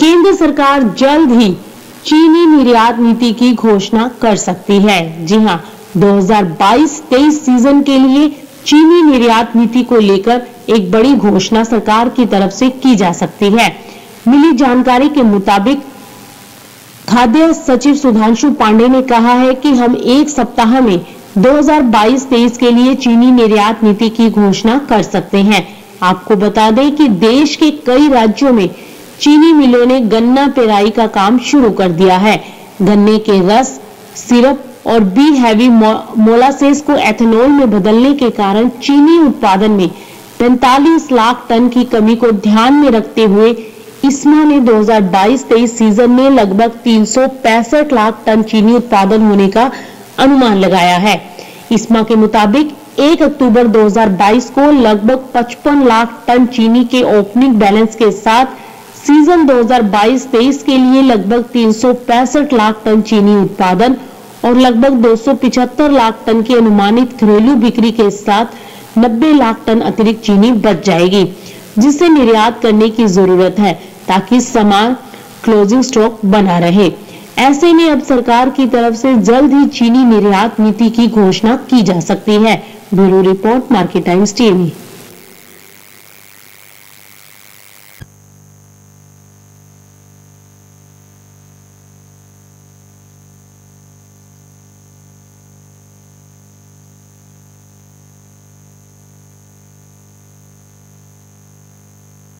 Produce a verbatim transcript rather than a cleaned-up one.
केंद्र सरकार जल्द ही चीनी निर्यात नीति की घोषणा कर सकती है। जी हां, दो हज़ार बाईस तेईस सीजन के लिए चीनी निर्यात नीति को लेकर एक बड़ी घोषणा सरकार की तरफ से की जा सकती है। मिली जानकारी के मुताबिक खाद्य सचिव सुधांशु पांडे ने कहा है कि हम एक सप्ताह में दो हज़ार बाईस तेईस के लिए चीनी निर्यात नीति की घोषणा कर सकते हैं। आपको बता दें कि देश के कई राज्यों में चीनी मिलों ने गन्ना पेराई का काम शुरू कर दिया है। गन्ने के रस, सिरप और बी हैवी मोलासेस को एथेनॉल में बदलने के कारण चीनी उत्पादन में पैंतालीस लाख टन की कमी को ध्यान में रखते हुए इस्मा ने दो हज़ार बाईस तेईस सीजन में लगभग तीन सौ पैंसठ लाख टन चीनी उत्पादन होने का अनुमान लगाया है। इस्मा के मुताबिक एक अक्टूबर दो हज़ार बाईस को लगभग पचपन लाख टन चीनी के ओपनिंग बैलेंस के साथ सीजन दो हज़ार बाईस तेईस के लिए लगभग तीन सौ पैंसठ लाख टन चीनी उत्पादन और लगभग दो सौ पचहत्तर लाख टन की अनुमानित घरेलू बिक्री के साथ नब्बे लाख टन अतिरिक्त चीनी बच जाएगी, जिसे निर्यात करने की जरूरत है ताकि सामान क्लोजिंग स्टॉक बना रहे। ऐसे में अब सरकार की तरफ से जल्द ही चीनी निर्यात नीति की घोषणा की जा सकती है। Bureau report, market times TV.